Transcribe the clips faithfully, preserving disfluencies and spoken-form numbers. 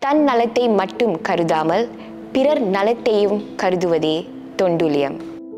தன் நலத்தை மட்டும் கருதாமல் பிறர் நலத்தையும் கருதுவதே தொண்டுலியம்.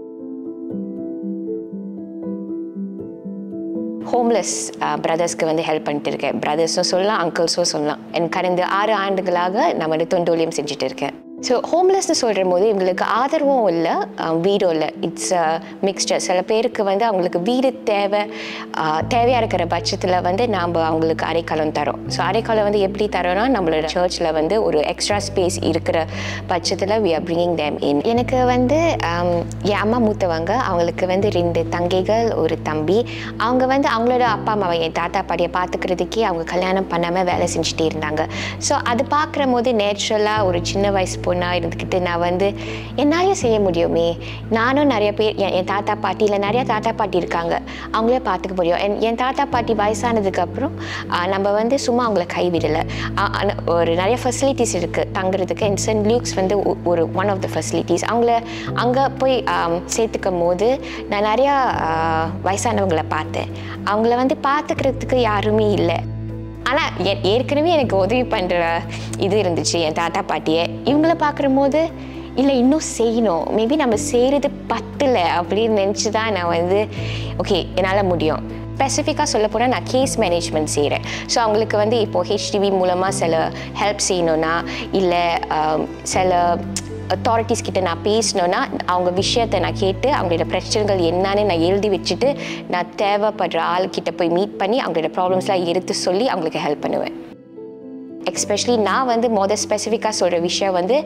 ஹோம்லெஸ் பிரதர்ஸ்க்கு வந்து ஹெல்ப் பண்ணிட்டு இருக்கேன். பிரதர்ஸும் சொல்லலாம், அங்கிள்ஸும் சொல்லலாம். எனக்கு கடந்த ஆறு ஆண்டுகளாக நம்மளோட தொண்டுலியம் செஞ்சுட்டு இருக்கேன். ஸோ ஹோம்லெஸ்ன்னு சொல்கிற போது இவங்களுக்கு ஆதரவும் இல்லை, வீடும் இல்லை. It's mixture. சில பேருக்கு வந்து அவங்களுக்கு வீடு தேவை, தேவையாக இருக்கிற பட்சத்தில் வந்து நாம் அவங்களுக்கு அடைக்கலம் தரோம். ஸோ அடைக்கலம் வந்து எப்படி தரோன்னா, நம்மளோட சர்ச்சில் வந்து ஒரு எக்ஸ்ட்ரா ஸ்பேஸ் இருக்கிற பட்சத்தில் we are bringing them in. எனக்கு வந்து என் அம்மா மூத்தவங்க, அவங்களுக்கு வந்து ரெண்டு தங்கைகள், ஒரு தம்பி. அவங்க வந்து அவங்களோட அப்பா அம்மாவை, என் தாத்தா பாட்டியை பார்த்துக்கிறதுக்கே அவங்க கல்யாணம் பண்ணாமல் வேலை செஞ்சுட்டே இருந்தாங்க. ஸோ அது பார்க்குற போது நேச்சுரலாக ஒரு சின்ன வயசு பொண்ணாக இருந்துக்கிட்டு நான் வந்து என்னாலையும் செய்ய முடியுமே, நானும் நிறைய பேர் என் தாத்தா பாட்டி இல்லை நிறையா தாத்தா பாட்டி இருக்காங்க, அவங்களே பார்த்துக்க முடியும். என் என் தாத்தா பாட்டி வயசானதுக்கப்புறம் நம்ம வந்து சும்மா அவங்கள கைவிடலை. ஒரு நிறைய ஃபெசிலிட்டிஸ் இருக்குது தங்குறதுக்கு. அண்ட் சென்ட் லூக்ஸ் வந்து ஒரு ஒன் ஆஃப் த ஃபெசிலிட்டிஸ். அவங்கள அங்கே போய் சேர்த்துக்கும் போது நான் நிறையா வயசானவங்களை பார்த்தேன். அவங்கள வந்து பார்த்துக்கிறதுக்கு யாருமே இல்லை. ஆனால் ஏற்கனவே எனக்கு உதவி பண்ணுற இது இருந்துச்சு என் தாத்தா பாட்டியை. இவங்கள பார்க்குற போது இல்லை இன்னும் செய்யணும், மேபி நம்ம செய்கிறது பத்தலை அப்படின்னு நினச்சி தான் நான் வந்து ஓகே என்னால் முடியும். ஸ்பெசிஃபிக்காக சொல்ல போனால் நான் கேஸ் மேனேஜ்மெண்ட் செய்கிறேன். ஸோ அவங்களுக்கு வந்து இப்போது ஹெச்டிவி மூலமாக சில ஹெல்ப் செய்யணுன்னா, இல்லை சில அத்தாரிட்டிஸ் கிட்ட நான் பேசணுன்னா அவங்க விஷயத்தை நான் கேட்டு அவங்களோட பிரச்சனைகள் என்னன்னு நான் எழுதி வச்சுட்டு நான் தேவைப்படுற ஆள்கிட்ட போய் மீட் பண்ணி அவங்களோட ப்ராப்ளம்ஸ்லாம் எடுத்து சொல்லி அவங்களுக்கு ஹெல்ப் பண்ணுவேன். எஸ்பெஷலி நான் வந்து மொதல் ஸ்பெசிஃபிக்காக சொல்கிற விஷயம் வந்து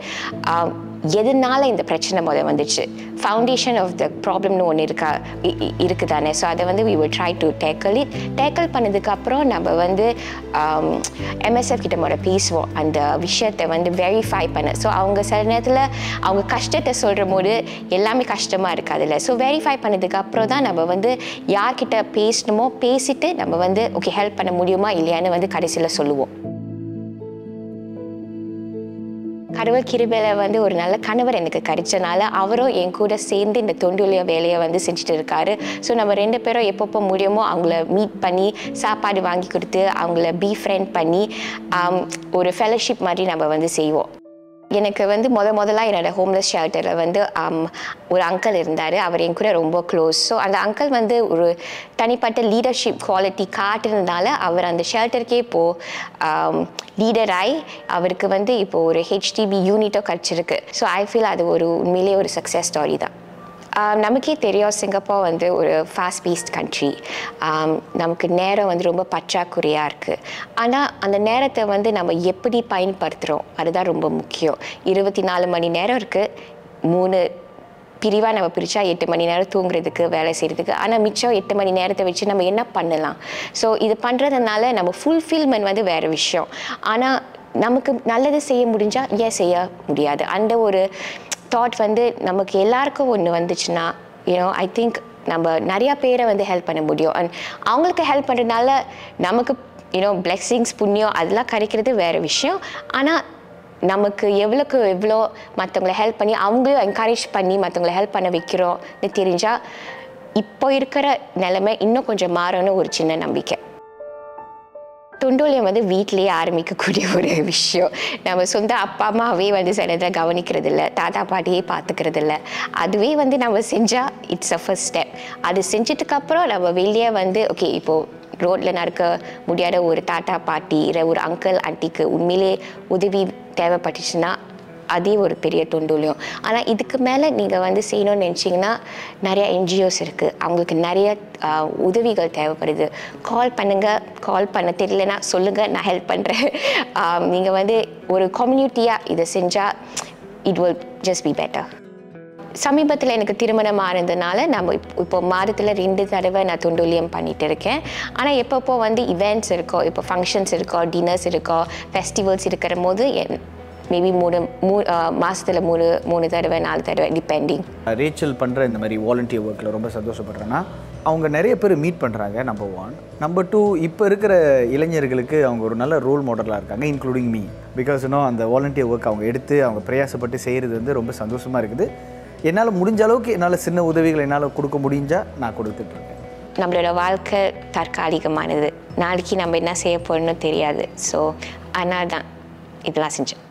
எதனால இந்த பிரச்சனை முதல் வந்துச்சு, ஃபவுண்டேஷன் ஆஃப் த ப்ராப்ளம்னு ஒன்று இருக்கா இருக்குது தானே. ஸோ அதை வந்து we will try to tackle it. Tackle பண்ணதுக்கப்புறம் நம்ம வந்து எம்எஸ்எஃப் கிட்ட முறை பேசுவோம் அந்த விஷயத்தை வந்து வெரிஃபை பண்ண. ஸோ அவங்க சில நேரத்தில் அவங்க கஷ்டத்தை சொல்கிற போது எல்லாமே கஷ்டமாக இருக்காதுல்ல. ஸோ வெரிஃபை பண்ணதுக்கப்புறம் தான் நம்ம வந்து யார்கிட்ட பேசணுமோ பேசிட்டு நம்ம வந்து ஓகே ஹெல்ப் பண்ண முடியுமா இல்லையான்னு வந்து கடைசியில் சொல்லுவோம். கடவுள் கிருபையில வந்து ஒரு நல்ல கணவர் எனக்கு கிடைச்சனால அவரும் என் கூட சேர்ந்து இந்த தொண்டுலிய வேலையை வந்து செஞ்சுட்டு இருக்காரு. ஸோ நம்ம ரெண்டு பேரும் எப்பப்போ முடியுமோ அவங்கள மீட் பண்ணி சாப்பாடு வாங்கி கொடுத்து அவங்கள பீ ஃப்ரெண்ட் பண்ணி ஒரு ஃபெலோஷிப் மாதிரி நம்ம வந்து செய்வோம். எனக்கு வந்து முத முதலாக என்னோடய ஹோம்லெஸ் ஷெல்டரில் வந்து ஒரு அங்கிள் இருந்தார். அவர் என் கூட ரொம்ப க்ளோஸ். ஸோ அந்த அங்கிள் வந்து ஒரு தனிப்பட்ட லீடர்ஷிப் குவாலிட்டி காட்டுறதுனால அவர் அந்த ஷெல்டருக்கே இப்போது லீடராகி அவருக்கு வந்து இப்போது ஒரு ஹெச்டிபி யூனிட்டோ கிடச்சிருக்கு. ஸோ ஐ ஃபீல் அது ஒரு உண்மையிலே ஒரு சக்ஸஸ் ஸ்டோரி தான். நமக்கே தெரியும் சிங்கப்பூர் வந்து ஒரு ஃபாஸ்ட் பேஸ்ட் கண்ட்ரி. நமக்கு நேரம் வந்து ரொம்ப பற்றாக்குறையாக இருக்குது. ஆனால் அந்த நேரத்தை வந்து நம்ம எப்படி பயன்படுத்துகிறோம் அதுதான் ரொம்ப முக்கியம். இருபத்தி நாலு மணி நேரம் இருக்குது. மூணு பிரிவாக நம்ம பிரித்தா எட்டு மணி நேரம் தூங்குறதுக்கு வேலை செய்கிறதுக்கு. ஆனால் மிச்சம் எட்டு மணி நேரத்தை வச்சு நம்ம என்ன பண்ணலாம்? ஸோ இது பண்ணுறதுனால நம்ம ஃபுல்ஃபில்மெண்ட் வந்து வேறு விஷயம். ஆனால் நமக்கு நல்லது செய்ய முடிஞ்சால் ஏன் செய்ய முடியாது? அந்த ஒரு தாட் வந்து நமக்கு எல்லாருக்கும் ஒன்று வந்துச்சுன்னா யூனோ ஐ திங்க் நம்ம நிறையா பேரை வந்து ஹெல்ப் பண்ண முடியும். அண்ட் அவங்களுக்கு ஹெல்ப் பண்ணுறதுனால நமக்கு யூனோ பிளெஸ்ஸிங்ஸ் புண்ணியம் அதெல்லாம் கிடைக்கிறது வேறு விஷயம். ஆனால் நமக்கு எவ்வளோக்கு எவ்வளோ மற்றவங்களை ஹெல்ப் பண்ணி அவங்களையும் என்கரேஜ் பண்ணி மற்றவங்களை ஹெல்ப் பண்ண வைக்கிறோம்னு தெரிஞ்சால் இப்போ இருக்கிற நிலைமை இன்னும் கொஞ்சம் மாறும்னு ஒரு சின்ன நம்பிக்கை. தொண்டுலியம் வந்து வீட்டிலேயே ஆரம்பிக்கக்கூடிய ஒரு விஷயம். நம்ம சொந்த அப்பா அம்மாவே வந்து சில இதில் கவனிக்கிறது இல்லை, தாத்தா பாட்டியே பார்த்துக்கிறது இல்லை. அதுவே வந்து நம்ம செஞ்சால் இட்ஸ் அ ஃபர்ஸ்ட் ஸ்டெப். அது செஞ்சதுக்கப்புறம் நம்ம வெளியே வந்து ஓகே இப்போது ரோட்டில் நடக்க முடியாத ஒரு தாத்தா பாட்டி இல்லை ஒரு அங்கிள் ஆண்டிக்கு உண்மையிலே உதவி தேவைப்பட்டுச்சுன்னா அதே ஒரு பெரிய தொண்டுலியம். ஆனால் இதுக்கு மேலே நீங்கள் வந்து செய்யணும்னு நினச்சிங்கன்னா நிறைய என்ஜிஓஸ் இருக்குது, அவங்களுக்கு நிறைய உதவிகள் தேவைப்படுது. கால் பண்ணுங்கள், கால் பண்ண தெரியலனா சொல்லுங்கள், நான் ஹெல்ப் பண்ணுறேன். நீங்கள் வந்து ஒரு கம்யூனிட்டியாக இதை செஞ்சால் it will just be better. சமீபத்தில் எனக்கு திருமணம் ஆனதுனால நம்ம இப்போ இப்போ மாதத்தில் ரெண்டு தடவை நான் தொண்டுலியம் பண்ணிகிட்டு இருக்கேன். ஆனால் எப்பப்போ வந்து இவெண்ட்ஸ் இருக்கோ, இப்போ ஃபங்க்ஷன்ஸ் இருக்கோ, டின்னர்ஸ் இருக்கோ, ஃபெஸ்டிவல்ஸ் இருக்கிற போது மேபி மூணு மூ மாதத்தில் மூணு மூணு தடவை நாலு தடவை டிபெண்டிங். ரேச்சல் பண்ணுற இந்த மாதிரி வாலண்டியர் ஒர்க்கில் ரொம்ப சந்தோஷப்படுறேன்னா அவங்க நிறைய பேர் மீட் பண்ணுறாங்க. Number one. நம்பர் டூ, இப்போ இருக்கிற இளைஞர்களுக்கு அவங்க ஒரு நல்ல ரோல் மாடலாக இருக்காங்க, இன்க்ளூடிங் மீ. பிகாஸ் இன்னும் அந்த வாலண்டியர் ஒர்க் அவங்க எடுத்து அவங்க பிரயாசப்பட்டு செய்கிறது வந்து ரொம்ப சந்தோஷமாக இருக்குது. என்னால் முடிஞ்ச அளவுக்கு என்னால் சின்ன உதவிகள் என்னால் கொடுக்க முடிஞ்சால் நான் கொடுத்துட்ருக்கேன். நம்மளோட வாழ்க்கை தற்காலிகமானது, நாளைக்கு நம்ம என்ன செய்ய போகிறோன்னு தெரியாது. ஸோ அதனால் தான் இதெல்லாம் செஞ்சேன்.